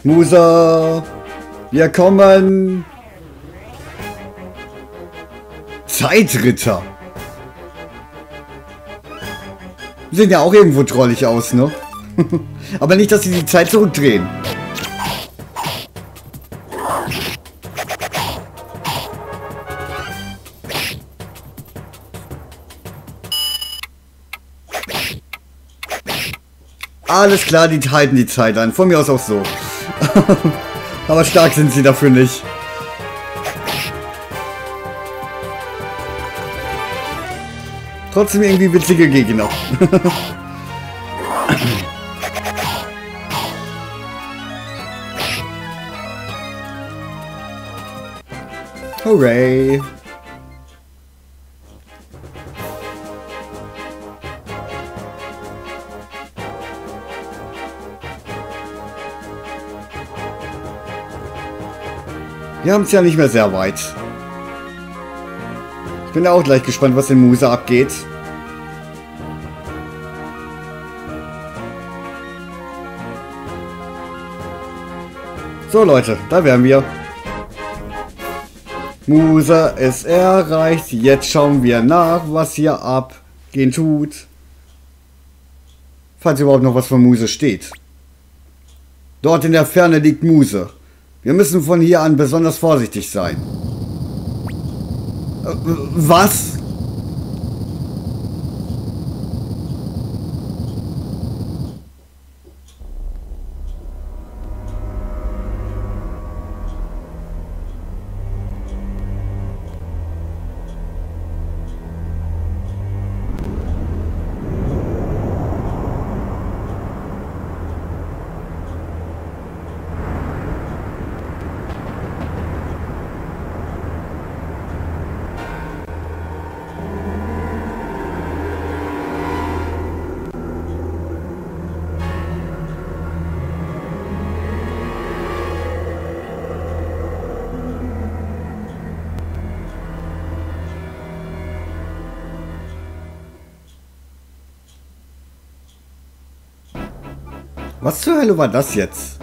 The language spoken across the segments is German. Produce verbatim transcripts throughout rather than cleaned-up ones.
Musa, wir kommen. Zeitritter. Sehen ja auch irgendwo trollig aus, ne? Aber nicht, dass sie die Zeit zurückdrehen. Alles klar, die halten die Zeit an. Von mir aus auch so. Aber stark sind sie dafür nicht. Trotzdem irgendwie witzige Gegner. Hooray! Wir haben es ja nicht mehr sehr weit. Ich bin auch gleich gespannt, was in Musa abgeht. So Leute, da wären wir. Musa ist erreicht. Jetzt schauen wir nach, was hier abgehen tut. Falls überhaupt noch was von Muse steht. Dort in der Ferne liegt Muse. Wir müssen von hier an besonders vorsichtig sein. Äh, was? Was zur Hölle war das jetzt?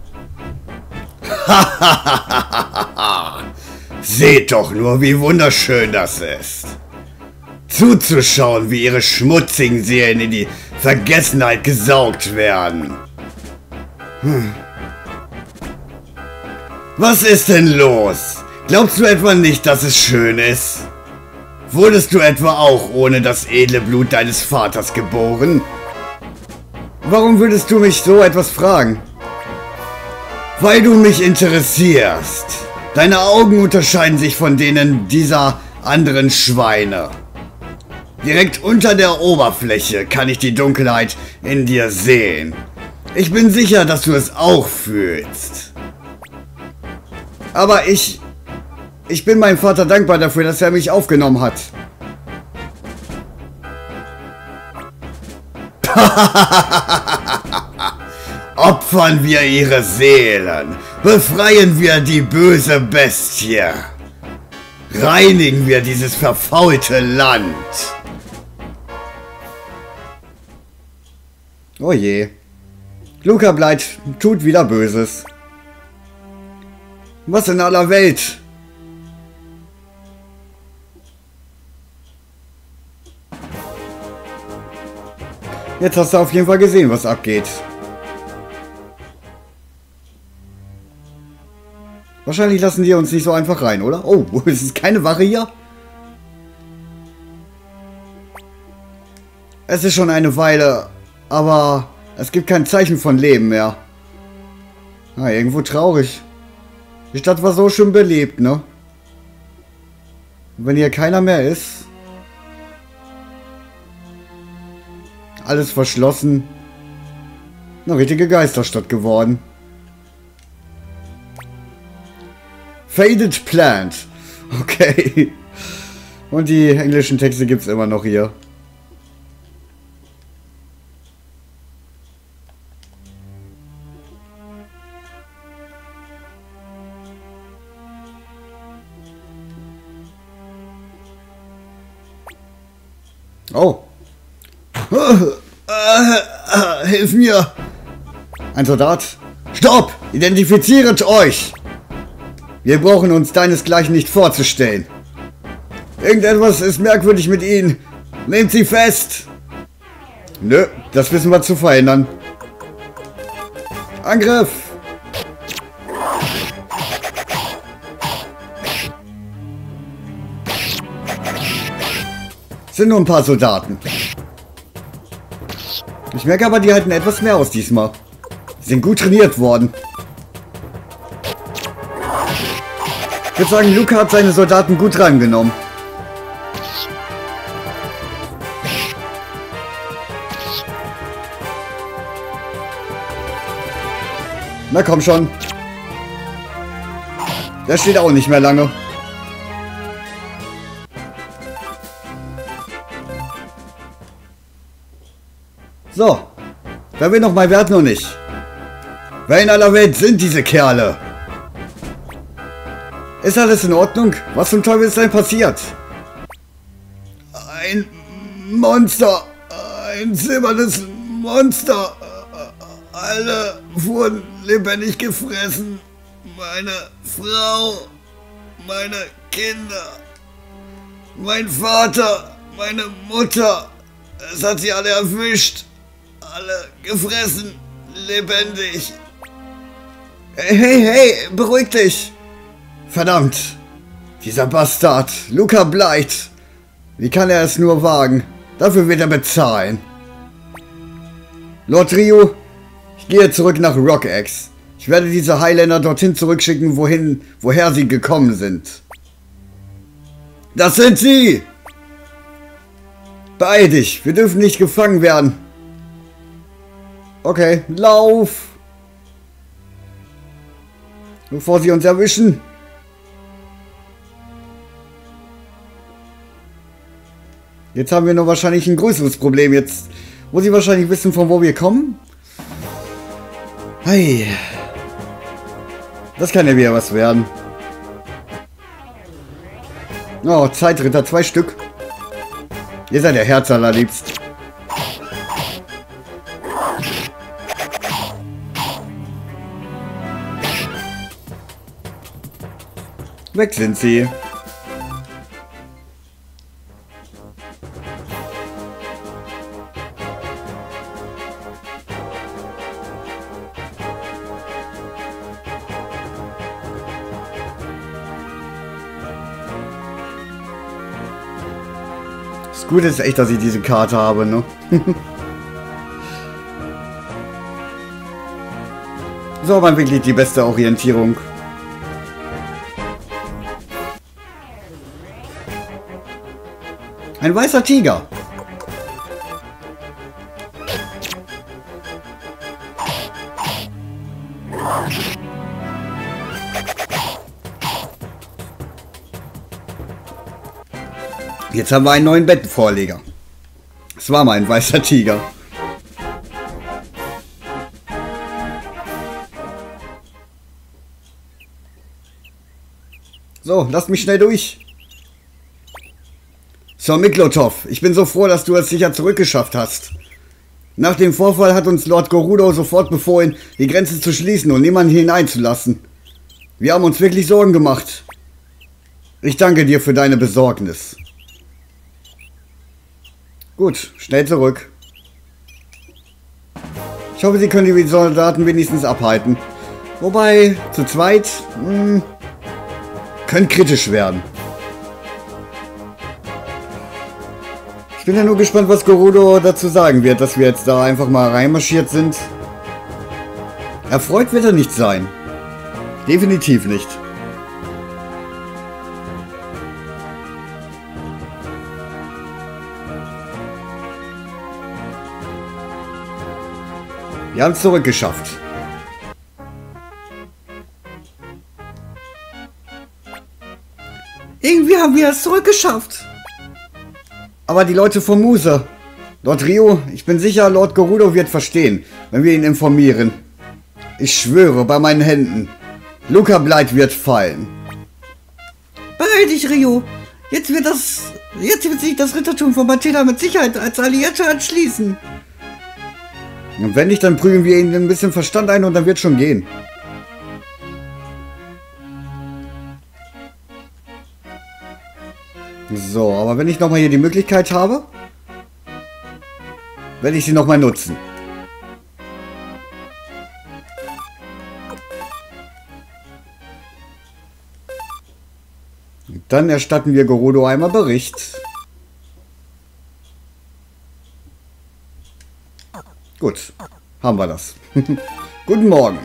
Seht doch nur, wie wunderschön das ist. Zuzuschauen, wie ihre schmutzigen Seelen in die Vergessenheit gesaugt werden. Hm. Was ist denn los? Glaubst du etwa nicht, dass es schön ist? Wurdest du etwa auch ohne das edle Blut deines Vaters geboren? Warum würdest du mich so etwas fragen? Weil du mich interessierst. Deine Augen unterscheiden sich von denen dieser anderen Schweine. Direkt unter der Oberfläche kann ich die Dunkelheit in dir sehen. Ich bin sicher, dass du es auch fühlst. Aber ich... Ich bin meinem Vater dankbar dafür, dass er mich aufgenommen hat. Opfern wir ihre Seelen, befreien wir die böse Bestie, reinigen wir dieses verfaulte Land. Oh je, Luca Blight tut wieder Böses. Was in aller Welt? Jetzt hast du auf jeden Fall gesehen, was abgeht. Wahrscheinlich lassen die uns nicht so einfach rein, oder? Oh, es ist keine Wache hier? Es ist schon eine Weile, aber es gibt kein Zeichen von Leben mehr. Ah, irgendwo traurig. Die Stadt war so schön belebt, ne? Und wenn hier keiner mehr ist... Alles verschlossen. Eine richtige Geisterstadt geworden. Faded Plant. Okay. Und die englischen Texte gibt es immer noch hier. Oh. Uh, uh, uh, hilf mir! Ein Soldat. Stopp! Identifiziert euch! Wir brauchen uns deinesgleichen nicht vorzustellen. Irgendetwas ist merkwürdig mit ihnen. Nehmt sie fest! Nö, das wissen wir zu verhindern. Angriff! Sind nur ein paar Soldaten. Ich merke aber, die halten etwas mehr aus diesmal. Sie sind gut trainiert worden. Ich würde sagen, Luca hat seine Soldaten gut rangenommen. Na komm schon. Der steht auch nicht mehr lange. So. Wer will noch mal Wert noch nicht? Wer in aller Welt sind diese Kerle? Ist alles in Ordnung? Was zum Teufel ist denn passiert? Ein Monster. Ein silbernes Monster. Alle wurden lebendig gefressen. Meine Frau. Meine Kinder. Mein Vater. Meine Mutter. Es hat sie alle erwischt. Alle gefressen. Lebendig. Hey, hey, hey, beruhig dich. Verdammt. Dieser Bastard. Luca Blight. Wie kann er es nur wagen? Dafür wird er bezahlen. Lord Ryu, ich gehe zurück nach Rockaxe. Ich werde diese Highlander dorthin zurückschicken, wohin, woher sie gekommen sind. Das sind sie! Beeil dich, wir dürfen nicht gefangen werden. Okay, lauf! Bevor sie uns erwischen. Jetzt haben wir noch wahrscheinlich ein größeres Problem jetzt, wo sie wahrscheinlich wissen, von wo wir kommen. Hey. Das kann ja wieder was werden. Oh, Zeitritter, zwei Stück. Ihr seid der Herz allerliebst. Weg sind sie. Das Gute ist echt, dass ich diese Karte habe, ne? So, aber wirklich die beste Orientierung. Ein weißer Tiger. Jetzt haben wir einen neuen Bettenvorleger. Es war mal ein weißer Tiger. So, lasst mich schnell durch. Sir Miklotov, ich bin so froh, dass du es sicher zurückgeschafft hast. Nach dem Vorfall hat uns Lord Gerudo sofort befohlen, die Grenze zu schließen und niemanden hineinzulassen. Wir haben uns wirklich Sorgen gemacht. Ich danke dir für deine Besorgnis. Gut, schnell zurück. Ich hoffe, sie können die Soldaten wenigstens abhalten. Wobei, zu zweit, mh, könnte kritisch werden. Ich bin ja nur gespannt, was Gerudo dazu sagen wird, dass wir jetzt da einfach mal reinmarschiert sind. Erfreut wird er nicht sein. Definitiv nicht. Wir haben es zurückgeschafft. Irgendwie haben wir es zurückgeschafft. Aber die Leute vom Muse. Lord Ryu, ich bin sicher, Lord Gerudo wird verstehen, wenn wir ihn informieren. Ich schwöre bei meinen Händen. Luca Blight wird fallen. Beeil dich, Ryu. Jetzt wird das... Jetzt wird sich das Rittertum von Batena mit Sicherheit als Alliierte anschließen. Und wenn nicht, dann prügeln wir ihn ein bisschen Verstand ein und dann wird schon gehen. So, aber wenn ich nochmal hier die Möglichkeit habe, werde ich sie nochmal nutzen. Und dann erstatten wir Gerudo einmal Bericht. Gut, haben wir das. Guten Morgen.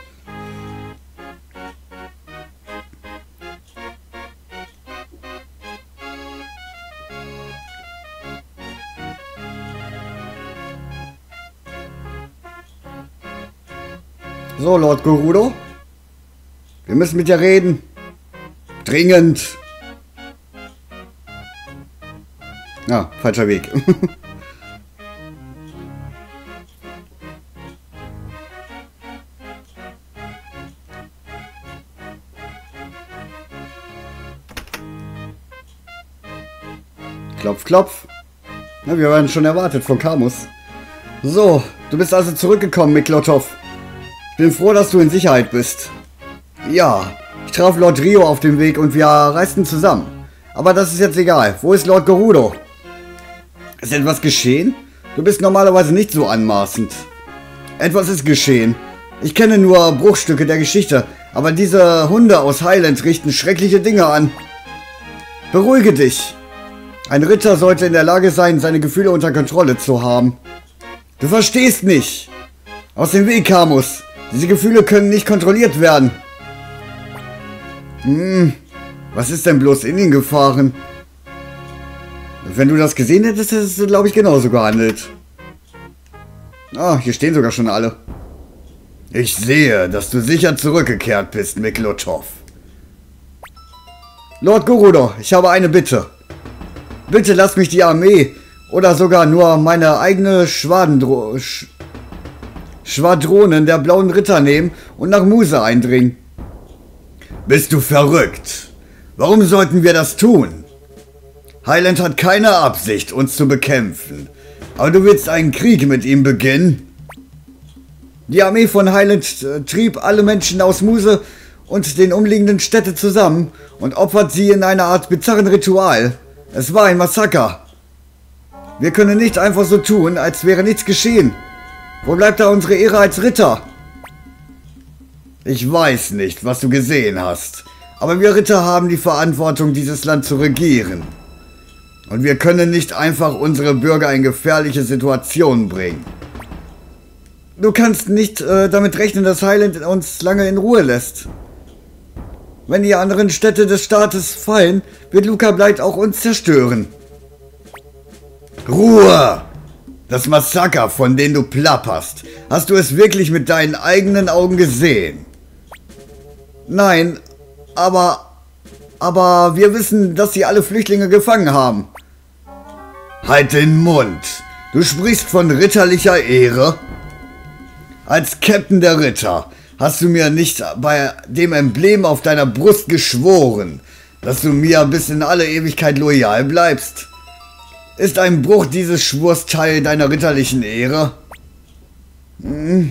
So, Lord Gerudo. Wir müssen mit dir reden. Dringend. Ah, falscher Weg. Klopf, klopf. Na, wir werden schon erwartet von Camus. So, du bist also zurückgekommen, Miklotov. Ich bin froh, dass du in Sicherheit bist. Ja, ich traf Lord Rio auf dem Weg und wir reisten zusammen. Aber das ist jetzt egal. Wo ist Lord Gerudo? Ist etwas geschehen? Du bist normalerweise nicht so anmaßend. Etwas ist geschehen. Ich kenne nur Bruchstücke der Geschichte, aber diese Hunde aus Highland richten schreckliche Dinge an. Beruhige dich. Ein Ritter sollte in der Lage sein, seine Gefühle unter Kontrolle zu haben. Du verstehst nicht. Aus dem Weg, Camus. Diese Gefühle können nicht kontrolliert werden. Hm, was ist denn bloß in ihn gefahren? Wenn du das gesehen hättest, hättest du, glaube ich, genauso gehandelt. Ah, hier stehen sogar schon alle. Ich sehe, dass du sicher zurückgekehrt bist, Miklotov. Lord Gerudo, ich habe eine Bitte. Bitte lass mich die Armee oder sogar nur meine eigene Schwadendro Sch Schwadronen der Blauen Ritter nehmen und nach Muse eindringen. Bist du verrückt? Warum sollten wir das tun? Highland hat keine Absicht, uns zu bekämpfen. Aber du willst einen Krieg mit ihm beginnen? Die Armee von Highland äh, trieb alle Menschen aus Muse und den umliegenden Städten zusammen und opfert sie in einer Art bizarren Ritual. Es war ein Massaker. Wir können nicht einfach so tun, als wäre nichts geschehen. Wo bleibt da unsere Ehre als Ritter? Ich weiß nicht, was du gesehen hast, aber wir Ritter haben die Verantwortung, dieses Land zu regieren. Und wir können nicht einfach unsere Bürger in gefährliche Situationen bringen. Du kannst nicht äh, damit rechnen, dass Highland uns lange in Ruhe lässt. Wenn die anderen Städte des Staates fallen, wird Luca Blight auch uns zerstören. Ruhe! Das Massaker, von dem du plapperst, hast du es wirklich mit deinen eigenen Augen gesehen? Nein, aber... aber wir wissen, dass sie alle Flüchtlinge gefangen haben. Halt den Mund! Du sprichst von ritterlicher Ehre? Als Captain der Ritter hast du mir nicht bei dem Emblem auf deiner Brust geschworen, dass du mir bis in alle Ewigkeit loyal bleibst? Ist ein Bruch dieses Schwurs Teil deiner ritterlichen Ehre? Hm.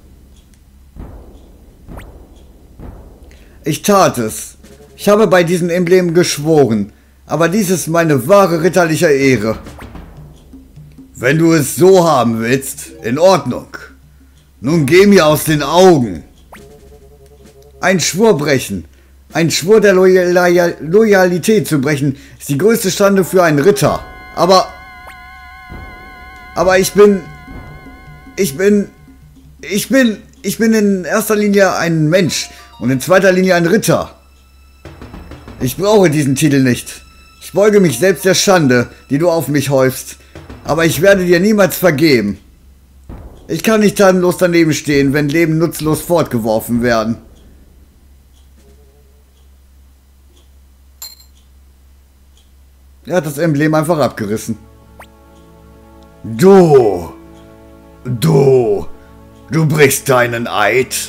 Ich tat es. Ich habe bei diesem Emblem geschworen, aber dies ist meine wahre ritterliche Ehre. Wenn du es so haben willst, in Ordnung. Nun geh mir aus den Augen. Ein Schwur brechen, ein Schwur der Loyal Loyalität zu brechen, ist die größte Schande für einen Ritter. Aber, aber ich bin, ich bin, ich bin, ich bin in erster Linie ein Mensch und in zweiter Linie ein Ritter. Ich brauche diesen Titel nicht. Ich beuge mich selbst der Schande, die du auf mich häufst, aber ich werde dir niemals vergeben. Ich kann nicht tatenlos daneben stehen, wenn Leben nutzlos fortgeworfen werden. Er hat das Emblem einfach abgerissen. Du, du, du brichst deinen Eid.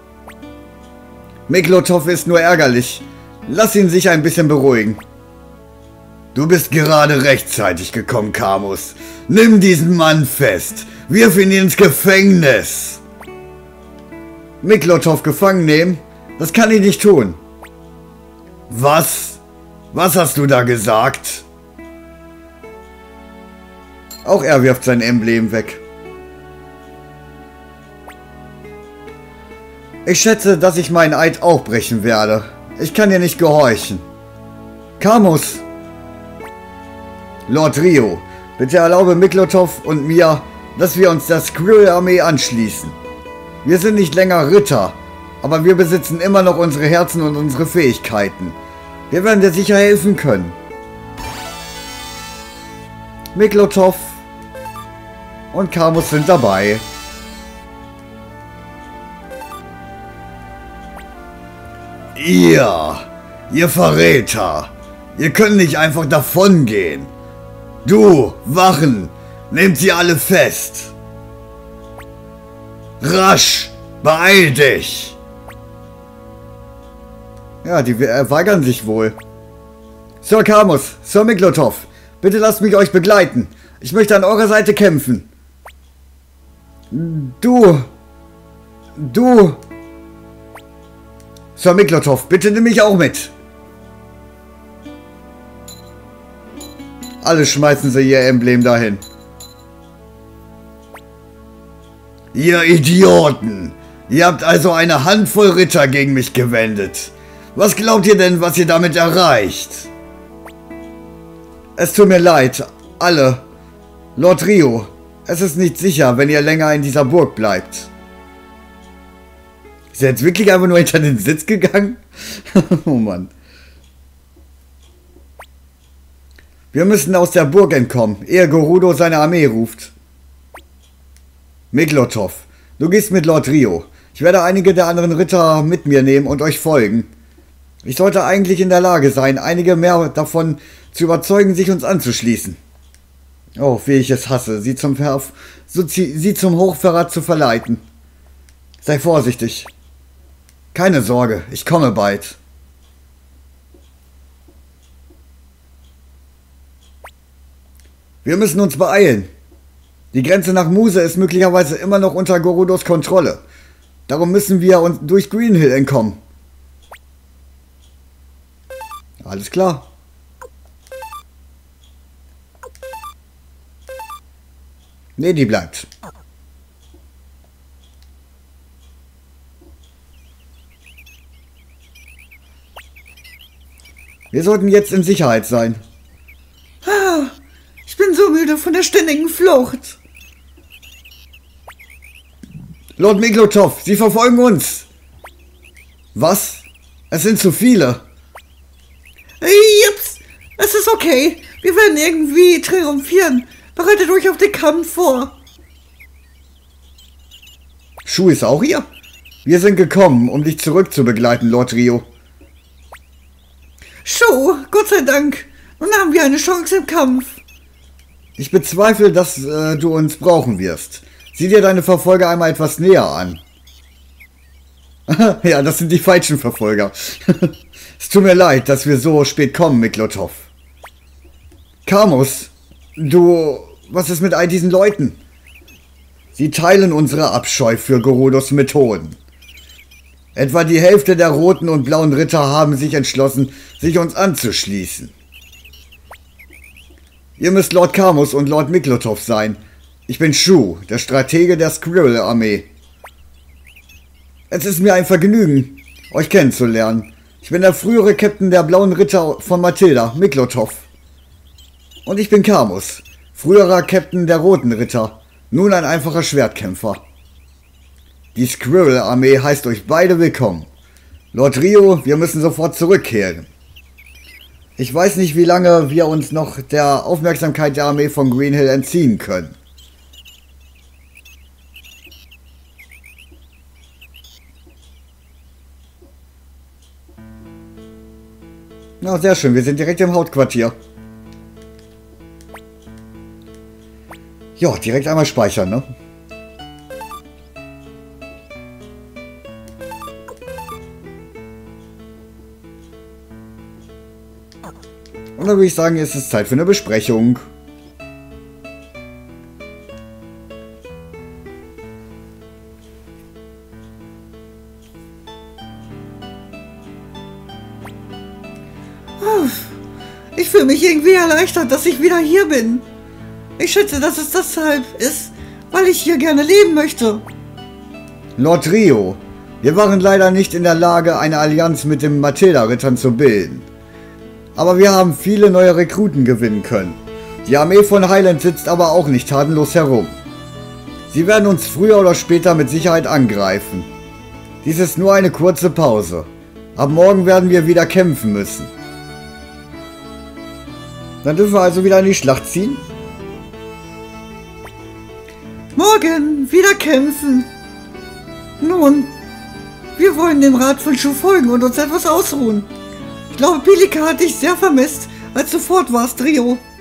Miklotov ist nur ärgerlich. Lass ihn sich ein bisschen beruhigen. Du bist gerade rechtzeitig gekommen, Camus. Nimm diesen Mann fest. Wirf ihn ins Gefängnis! Miklotov gefangen nehmen? Das kann ich nicht tun. Was? Was hast du da gesagt? Auch er wirft sein Emblem weg. Ich schätze, dass ich meinen Eid auch brechen werde. Ich kann dir nicht gehorchen. Camus! Lord Rio, bitte erlaube Miklotov und mir, dass wir uns der Skrull-Armee anschließen. Wir sind nicht länger Ritter, aber wir besitzen immer noch unsere Herzen und unsere Fähigkeiten. Wir werden dir sicher helfen können. Miklotov und Camus sind dabei. Ihr, ihr Verräter, ihr könnt nicht einfach davongehen. Du, Wachen, nehmt sie alle fest. Rasch, beeil dich. Ja, die äh, weigern sich wohl. Sir Camus, Sir Miklotov, bitte lasst mich euch begleiten. Ich möchte an eurer Seite kämpfen. Du, du... Sir Miklotov, bitte nimm mich auch mit. Alle schmeißen sie ihr Emblem dahin. Ihr Idioten! Ihr habt also eine Handvoll Ritter gegen mich gewendet. Was glaubt ihr denn, was ihr damit erreicht? Es tut mir leid, alle. Lord Rio, es ist nicht sicher, wenn ihr länger in dieser Burg bleibt. Ist er jetzt wirklich einfach nur hinter den Sitz gegangen? Oh Mann. Wir müssen aus der Burg entkommen, ehe Gerudo seine Armee ruft. Miklotov, du gehst mit Lord Rio. Ich werde einige der anderen Ritter mit mir nehmen und euch folgen. Ich sollte eigentlich in der Lage sein, einige mehr davon zu überzeugen, sich uns anzuschließen. Oh, wie ich es hasse, sie zum, Ver so, sie zum Hochverrat zu verleiten. Sei vorsichtig. Keine Sorge, ich komme bald. Wir müssen uns beeilen. Die Grenze nach Muse ist möglicherweise immer noch unter Gerudos Kontrolle. Darum müssen wir uns durch Greenhill entkommen. Alles klar. Nee, die bleibt. Wir sollten jetzt in Sicherheit sein. Ah, ich bin so müde von der ständigen Flucht. Lord Miklotov, Sie verfolgen uns. Was? Es sind zu viele. Jups, es ist okay. Wir werden irgendwie triumphieren. Bereitet euch auf den Kampf vor. Shu ist auch hier? Wir sind gekommen, um dich zurückzubegleiten, Lord Rio. Shu, Gott sei Dank. Nun haben wir eine Chance im Kampf. Ich bezweifle, dass äh, du uns brauchen wirst. Sieh dir deine Verfolger einmal etwas näher an. Ja, das sind die falschen Verfolger. Es tut mir leid, dass wir so spät kommen, Miklotov. Camus, du... Was ist mit all diesen Leuten? Sie teilen unsere Abscheu für Gerudos Methoden. Etwa die Hälfte der roten und blauen Ritter haben sich entschlossen, sich uns anzuschließen. Ihr müsst Lord Camus und Lord Miklotov sein. Ich bin Shu, der Stratege der Skrull-Armee. Es ist mir ein Vergnügen, euch kennenzulernen. Ich bin der frühere Captain der blauen Ritter von Matilda, Miklotov. Und ich bin Camus, früherer Captain der roten Ritter, nun ein einfacher Schwertkämpfer. Die Skrull-Armee heißt euch beide willkommen. Lord Rio, wir müssen sofort zurückkehren. Ich weiß nicht, wie lange wir uns noch der Aufmerksamkeit der Armee von Greenhill entziehen können. Na, sehr schön, wir sind direkt im Hauptquartier. Ja, direkt einmal speichern, ne? Und dann würde ich sagen, ist es Zeit für eine Besprechung. Ich fühle mich irgendwie erleichtert, dass ich wieder hier bin. Ich schätze, dass es deshalb ist, weil ich hier gerne leben möchte. Lord Rio, wir waren leider nicht in der Lage, eine Allianz mit den Matilda-Rittern zu bilden. Aber wir haben viele neue Rekruten gewinnen können. Die Armee von Highland sitzt aber auch nicht tatenlos herum. Sie werden uns früher oder später mit Sicherheit angreifen. Dies ist nur eine kurze Pause. Ab morgen werden wir wieder kämpfen müssen. Dann dürfen wir also wieder in die Schlacht ziehen? Morgen wieder kämpfen. Nun, wir wollen dem Rat von Shu folgen und uns etwas ausruhen. Ich glaube, Pilika hat dich sehr vermisst, als du fort warst, Rio.